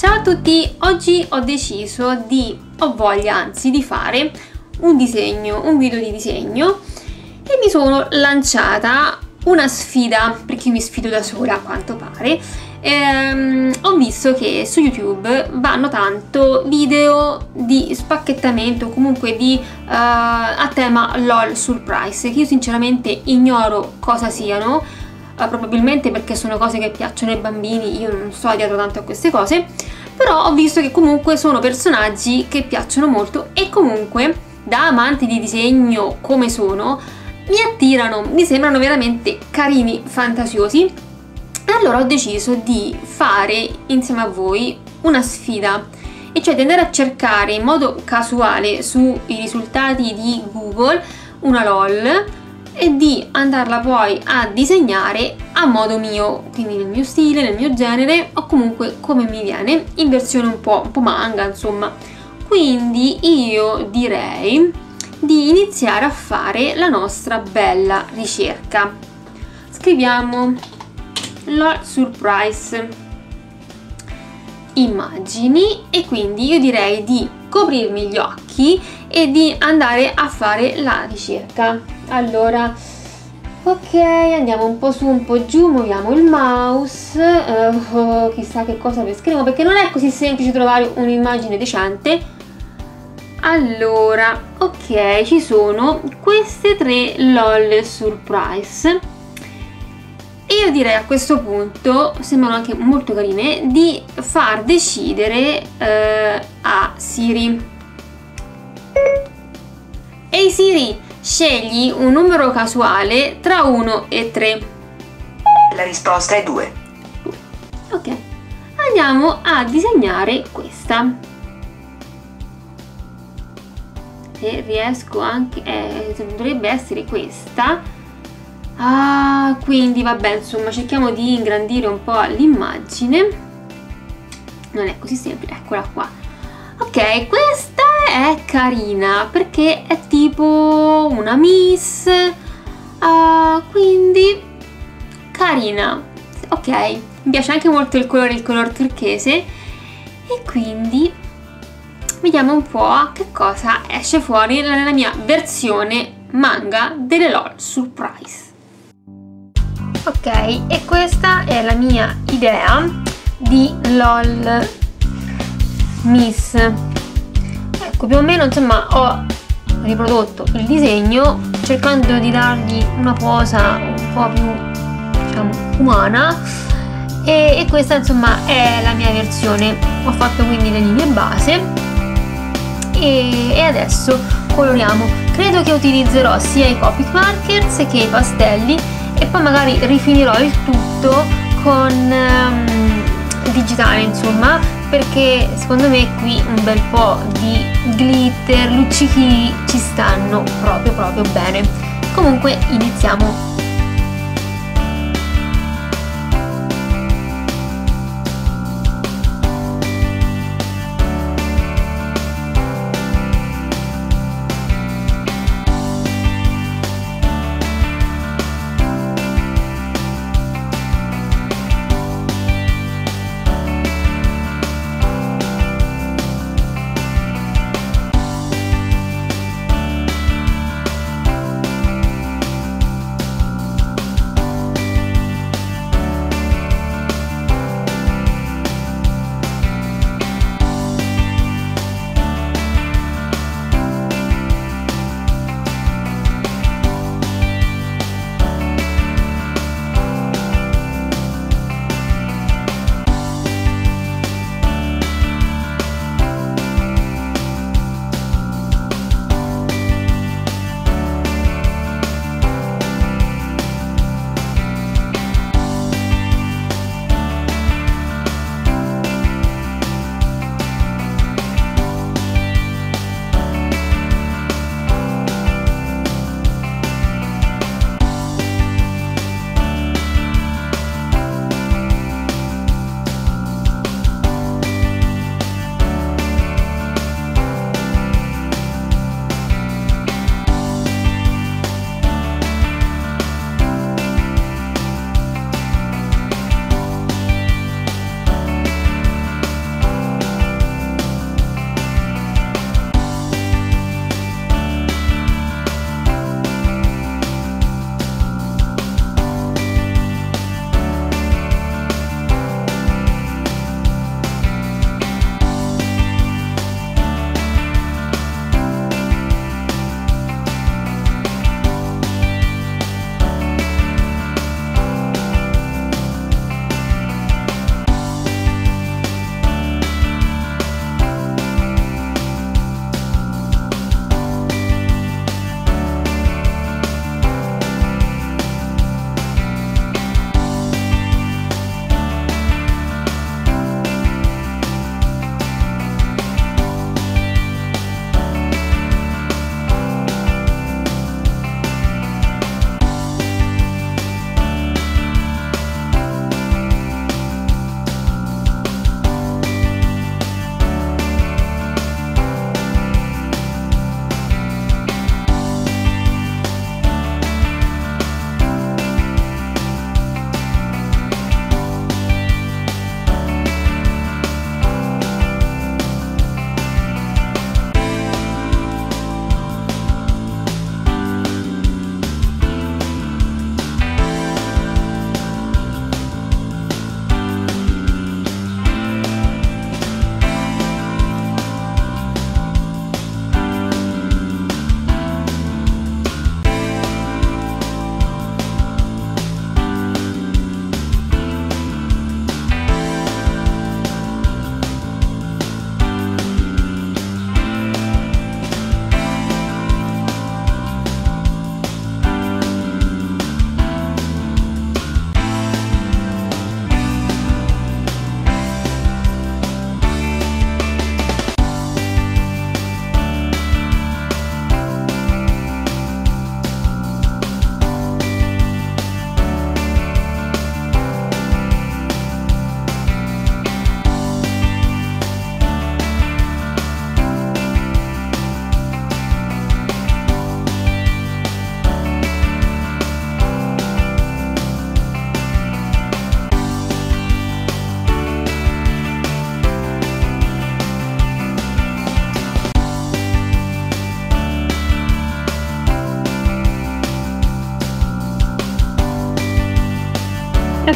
Ciao a tutti, oggi ho voglia anzi di fare un video di disegno e mi sono lanciata una sfida, perché io mi sfido da sola a quanto pare. Ho visto che su YouTube vanno tanto video di spacchettamento, comunque a tema LOL Surprise, che io sinceramente ignoro cosa siano, probabilmente perché sono cose che piacciono ai bambini, io non sto dietro tanto a queste cose, però ho visto che comunque sono personaggi che piacciono molto e comunque da amante di disegno come sono mi attirano, mi sembrano veramente carini, fantasiosi. E allora ho deciso di fare insieme a voi una sfida, e cioè di andare a cercare in modo casuale sui risultati di Google una LOL e di andarla poi a disegnare a modo mio, quindi nel mio stile, nel mio genere o comunque come mi viene, in versione un po' manga, insomma. Quindi io direi di iniziare a fare la nostra bella ricerca. Scriviamo LOL Surprise immagini e quindi io direi di coprirmi gli occhi e di andare a fare la ricerca. Allora, ok, andiamo un po' su, un po' giù, muoviamo il mouse, chissà che cosa pescheremo, perché non è così semplice trovare un'immagine decente. Allora, ok, ci sono queste tre LOL Surprise e io direi a questo punto, sembrano anche molto carine, di far decidere a Siri. Ehi Siri, scegli un numero casuale tra 1 e 3. La risposta è 2. Ok, andiamo a disegnare questa. Se riesco anche, dovrebbe essere questa. Ah, quindi vabbè, insomma, cerchiamo di ingrandire un po' l'immagine. Non è così semplice, eccola qua. Ok, questa è carina perché è tipo una miss, quindi carina. Ok, mi piace anche molto il color turchese e quindi vediamo un po' che cosa esce fuori nella mia versione manga delle LOL Surprise. Ok, e questa è la mia idea di LOL Miss. Ecco, più o meno, insomma, ho riprodotto il disegno cercando di dargli una posa un po' più, diciamo, umana e questa, insomma, è la mia versione. Ho fatto quindi le linee base e adesso coloriamo. Credo che utilizzerò sia i Copic markers che i pastelli e poi magari rifinirò il tutto con digitale, insomma, perché secondo me qui un bel po' di glitter, luccichini ci stanno proprio bene. Comunque iniziamo.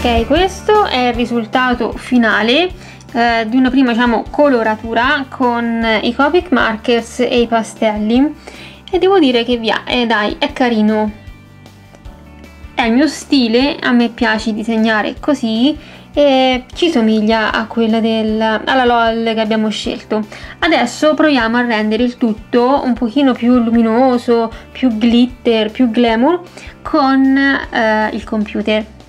Ok, questo è il risultato finale di una prima, diciamo, coloratura con i Copic markers e i pastelli, e devo dire che dai, è carino, è il mio stile, a me piace disegnare così e ci somiglia a quella alla LOL che abbiamo scelto. Adesso proviamo a rendere il tutto un pochino più luminoso, più glitter, più glamour con il computer.